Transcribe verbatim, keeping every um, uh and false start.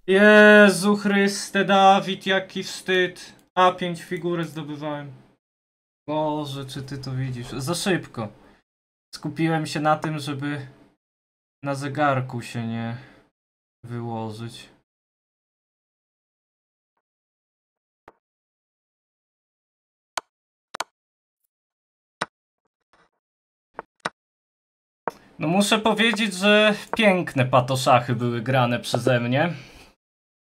Jezu Chryste, Dawid, jaki wstyd. A pięć figury zdobywałem. Boże, czy ty to widzisz? Za szybko. Skupiłem się na tym, żeby na zegarku się nie wyłożyć. No muszę powiedzieć, że piękne patoszachy były grane przeze mnie.